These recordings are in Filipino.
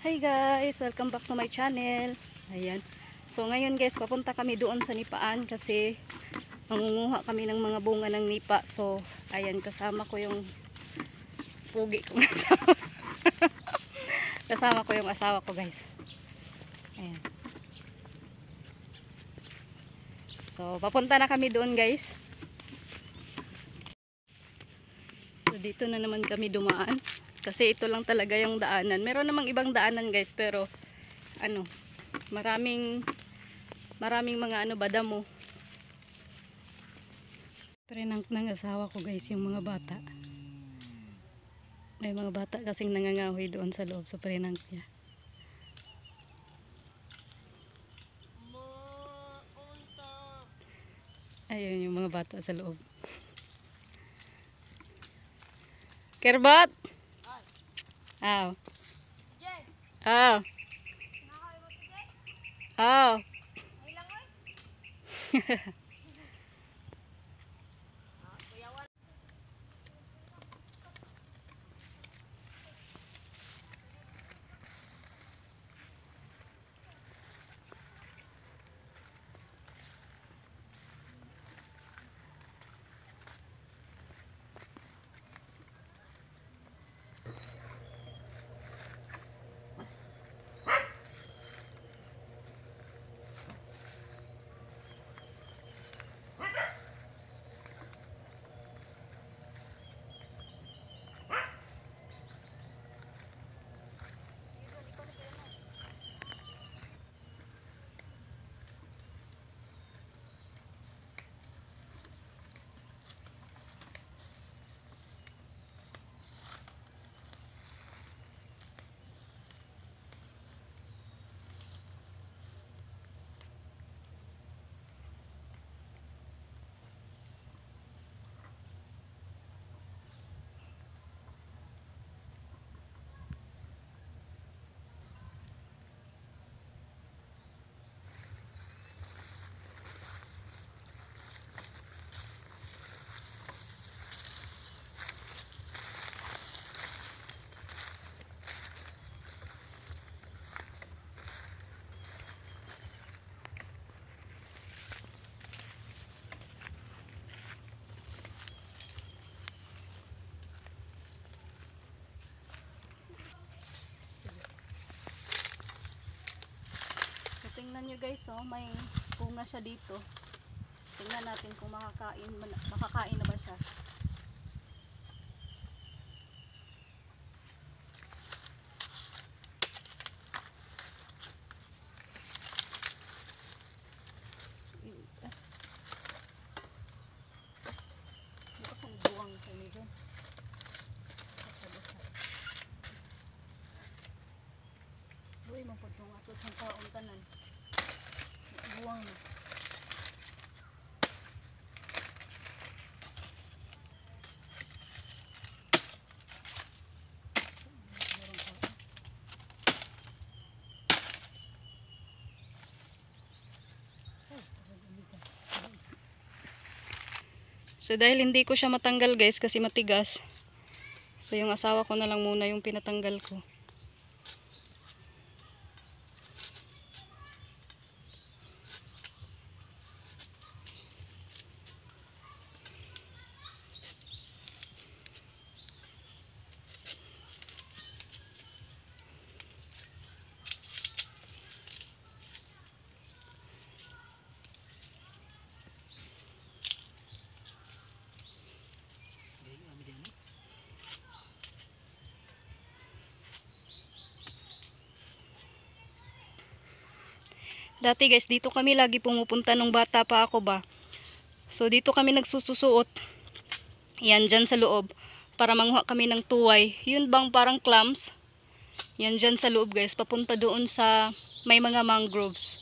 Hi guys! Welcome back to my channel. Ayan. So ngayon guys, papunta kami doon sa nipaan kasi mangunguha kami ng mga bunga ng nipa. So, ayan, kasama ko yung pugi kong asawa. Kasama ko yung asawa ko guys. Ayan. So, papunta na kami doon guys. So, dito na naman kami dumaan. Kasi ito lang talaga yung daanan. Meron namang ibang daanan guys, pero maraming mga badamo. Prank ng asawa ko guys, yung mga bata. May mga bata kasing nangangahoy doon sa loob, so prank niya. Ayun yung mga bata sa loob. Kerbot! Aw. Aw. Aw. Tingnan nyo guys, oh, may bunga siya dito. Tingnan natin kung makakain na ba siya. Ito kung buwang kami dyan. Uy, mapagpong ato sa taong tanan. Buwang na. So dahil hindi ko siya matanggal guys kasi matigas. So yung asawa ko na lang muna yung pinatanggal ko. Dati guys, dito kami lagi pumupunta nung bata pa ako ba. So dito kami nagsususuot. Yan dyan sa loob. Para manguha kami ng tuway. Yun bang parang clams? Yan dyan sa loob guys. Papunta doon sa may mga mangroves.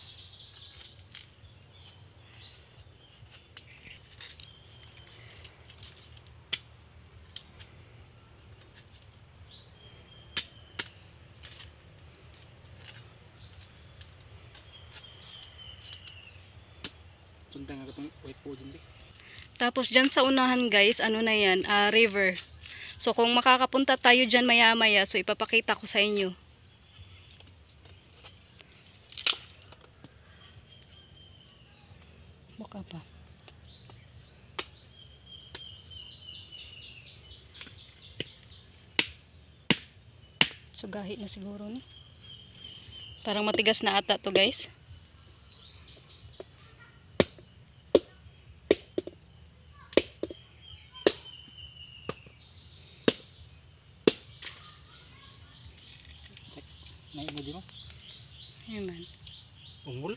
Tapos dyan sa unahan guys, ano na yan, river. So kung makakapunta tayo dyan maya maya, so ipapakita ko sa inyo. Baka pa. Sugahi na siguro ni. Parang matigas na ata to guys. Naik mo di mo? Ayan. Unggul?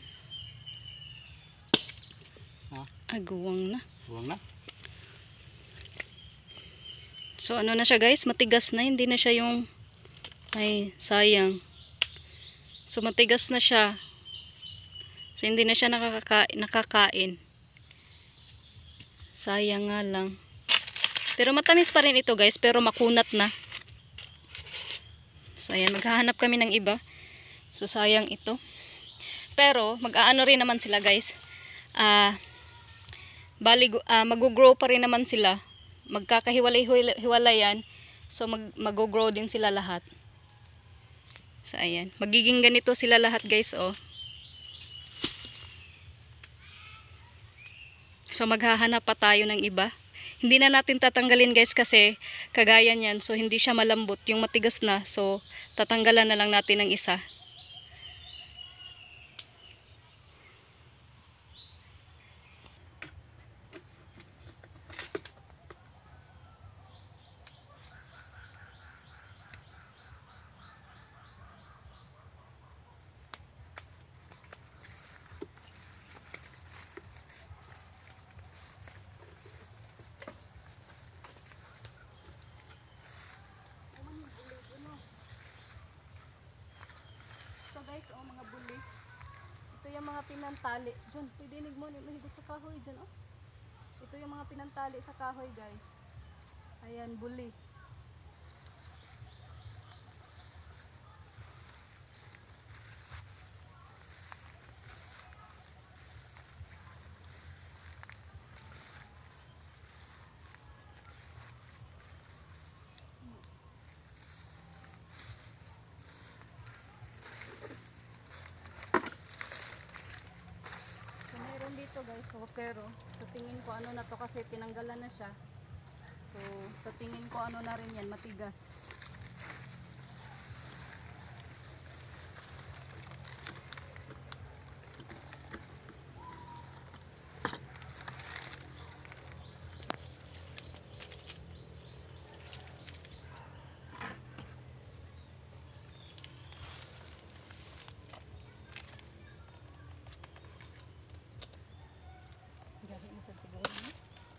Ha? Aguwang na. Buwang na? So ano na siya guys, matigas na, hindi na siya yung ay sayang. So matigas na siya. So hindi na siya nakakain. Sayang nga lang. Pero matamis pa rin ito guys, pero makunat na. So ayan, maghahanap kami ng iba. So sayang ito. Pero mag-aano rin naman sila guys. Mag-grow pa rin naman sila. Magkakahiwalay-hiwalayan. So mag-grow din sila lahat. So ayan, magiging ganito sila lahat guys oh. So maghahanap pa tayo ng iba. Hindi na natin tatanggalin guys kasi kagaya niyan. So hindi siya malambot, yung matigas na. So tatanggalan na lang natin ng isa. So guys, oh mga buli. Ito yung mga pinantali. Diyan, pidinig mo, mahigot sa kahoy dyan, oh. Ito yung mga pinantali sa kahoy guys. Ayan, buli. Dito guys, so, pero sa tingin ko ano na to kasi tinanggalan na siya. So sa tingin ko ano na rin yan, matigas. Siguro na.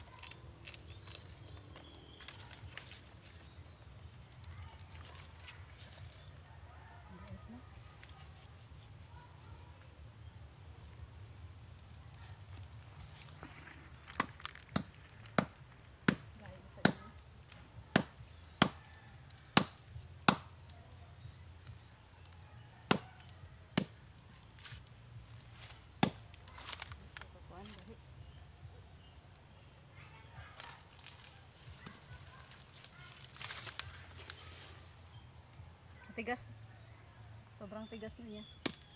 Tigas. Sobrang tigas na niya.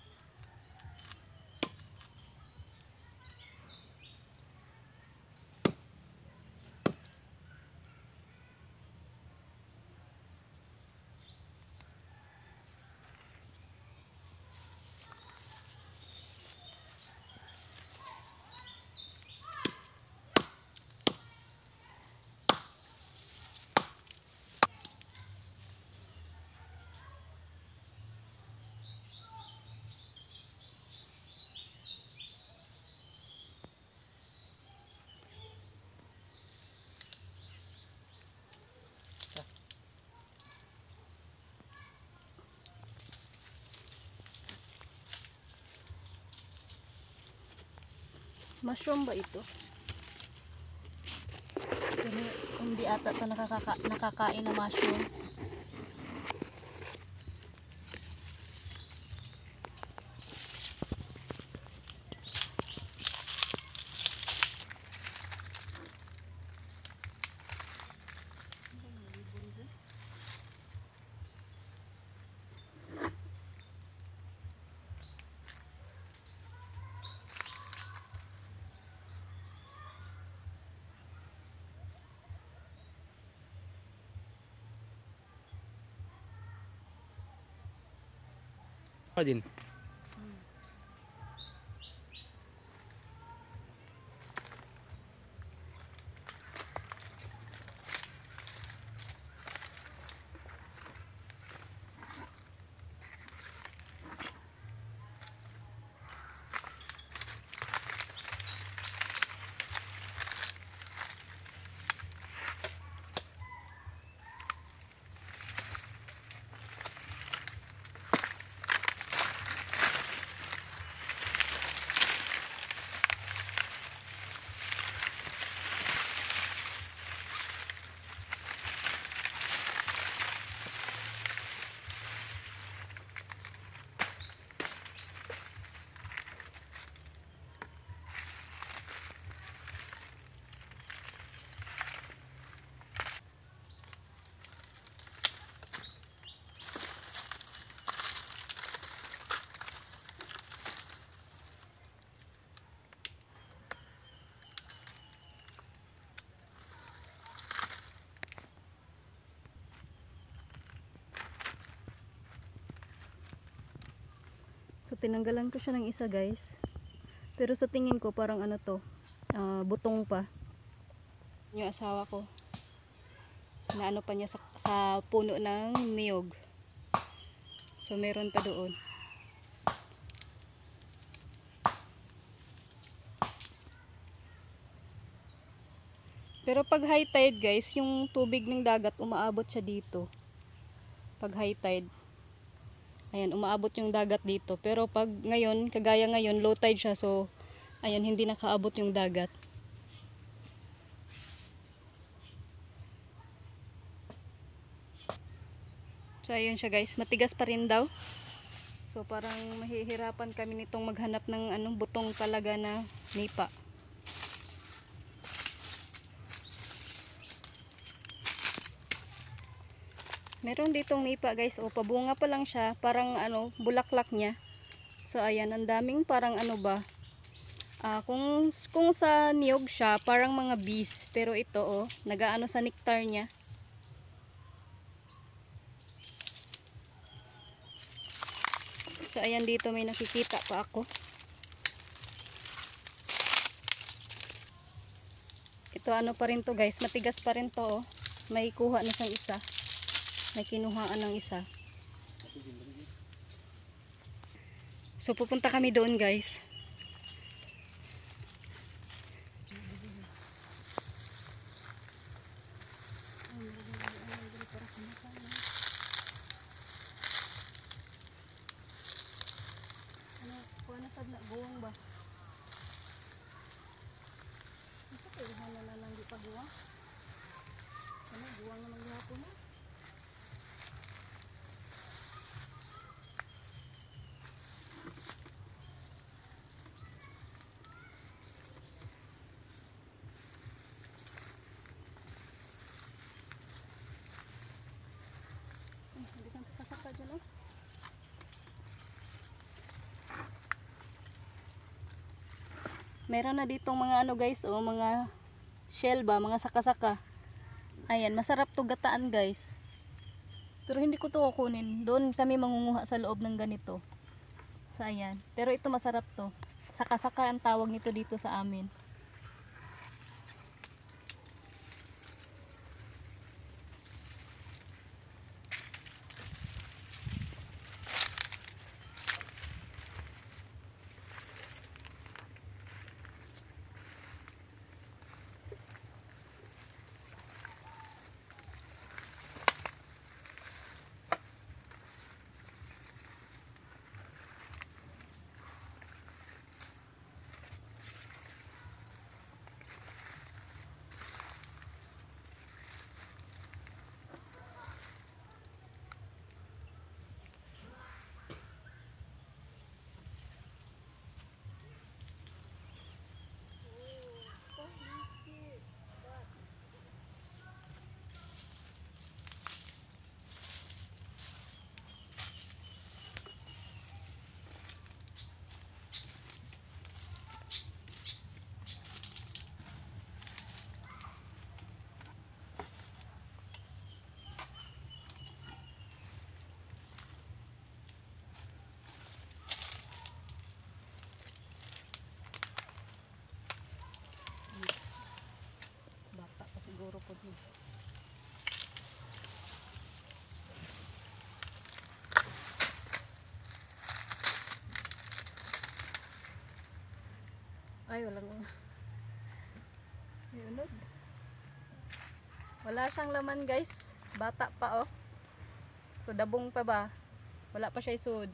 Mushroom ba ito? Pero hindi ata ito nakakain na mushroom. din. So tinanggalan ko siya ng isa guys. Pero sa tingin ko parang ano to, butong pa. Yung asawa ko, na ano pa niya sa puno ng niyog. So meron pa doon. Pero pag high tide guys, yung tubig ng dagat umaabot siya dito. Pag high tide. Ayan, umaabot yung dagat dito. Pero pag ngayon, kagaya ngayon, low tide siya. So, ayan, hindi nakaabot yung dagat. So, ayun siya guys. Matigas pa rin daw. So, parang mahihirapan kami nitong maghanap ng butong talaga na nipa. Meron ditong nipa guys. O, pabunga pa lang siya. Parang bulaklak niya. So, ayan. Ang daming parang kung sa niyog siya, parang mga bees. Pero ito, nagaano sa nectar niya. So, ayan dito may nakikita pa ako. Ito pa rin to guys. Matigas pa rin to. May kuha na siyang isa. May kinuhaan ng isa. So pupunta kami doon guys. Kuha na sad na guwang ba? Ito pwede na lang di pa guwang. Guwang naman gihapon na. Hindi kang saka dyan Meron na ditong mga guys, mga shell ba, mga saka-saka. Ayan, masarap to gataan guys. Pero hindi ko to kukunin. Doon kami mangunguha sa loob ng ganito. So ayan. Pero ito masarap to. Saka-saka ang tawag nito dito sa amin. Ay, walang may unod. Wala siyang laman guys. Bata pa oh. So dabong pa ba? Wala pa siya isud.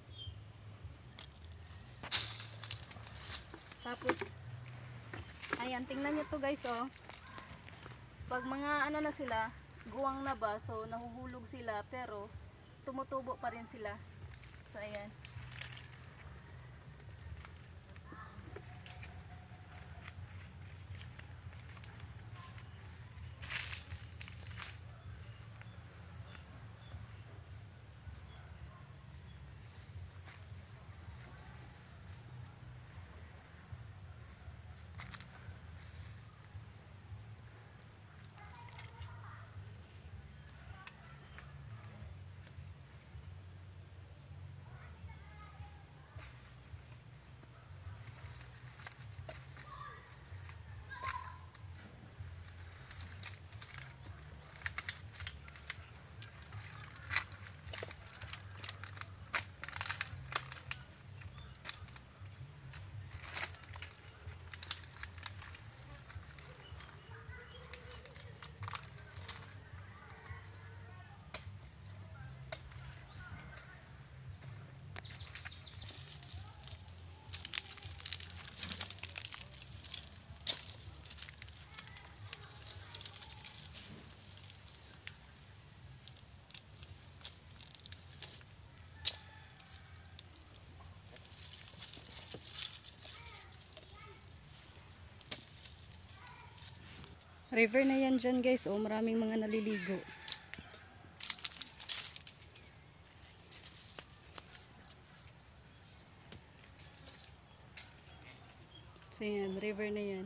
Tapos, ayan, tingnan nyo to guys oh. Pag mga ano na sila, guwang na ba, so nahuhulog sila pero tumutubo pa rin sila. So ayan. River na yan dyan guys, oh, maraming mga naliligo. So yan, river na yan.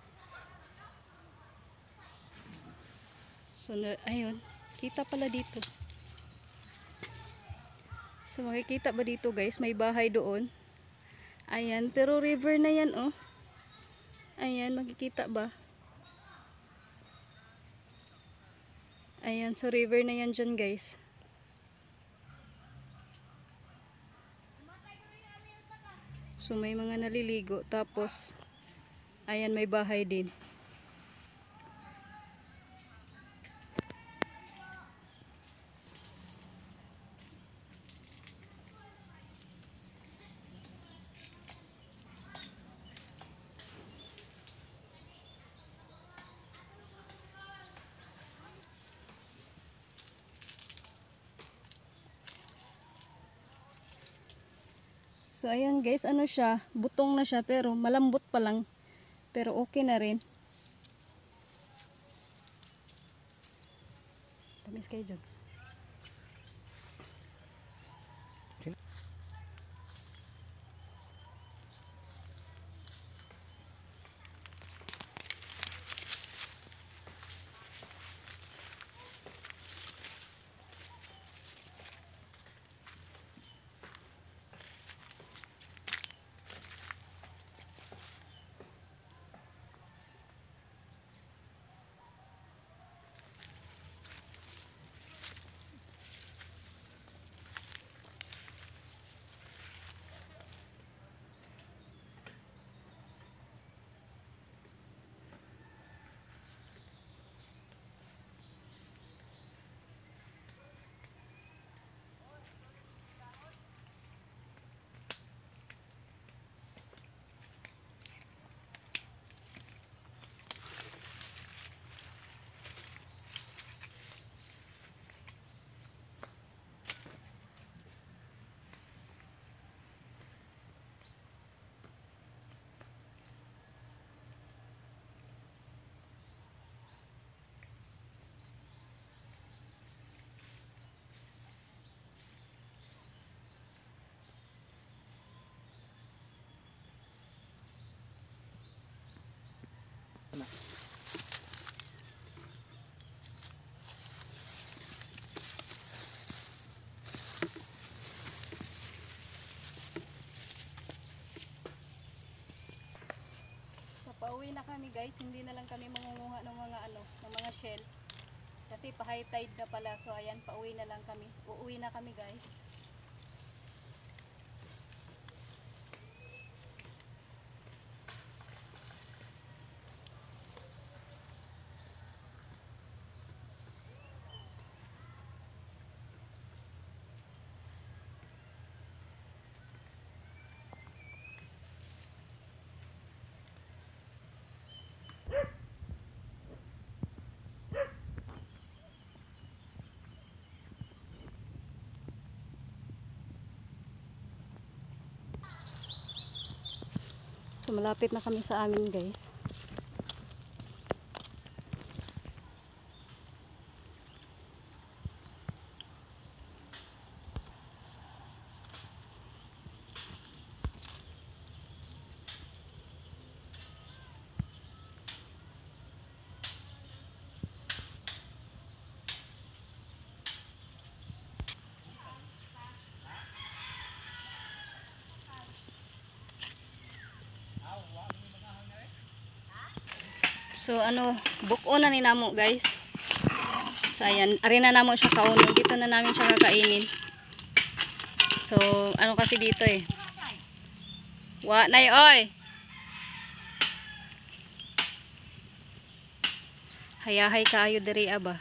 So ayun, kita pala dito. So makikita ba dito guys, may bahay doon. Ayan, pero river na yan oh. Ayan, makikita ba? Ayan, so river na yan dyan guys. So may mga naliligo. Tapos, ayan may bahay din. So ayan guys, ano siya, butong na siya pero malambot pa lang. Pero okay na rin. Tamis kayo dyan. Pauwi na kami guys, hindi na lang kami mangunguha ng mga ng mga shell. Kasi pa high tide na pala. So ayan, pauwi na lang kami. Uuwi na kami guys. So malapit na kami sa amin, guys. So ano, buko na ni namo, guys. So ayan, ari na namo siya kauno. Dito na namin siya kakainin. So ano kasi dito eh. Wa nay oy. Hayahay kaayo diri aba.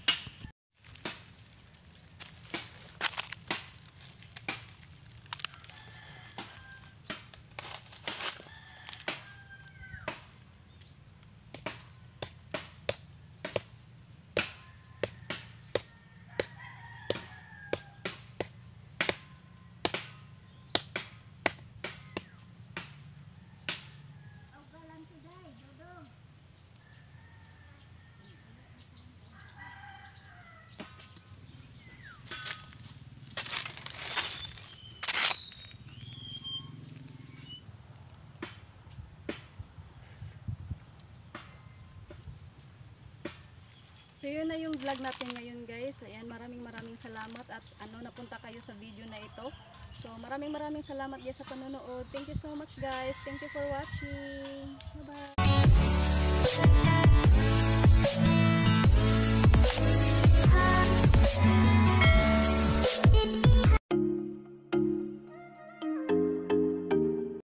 So yun na yung vlog natin ngayon, guys. Ayan, maraming salamat at napunta kayo sa video na ito. So maraming salamat guys sa panonood. Thank you so much, guys. Thank you for watching. Bye bye.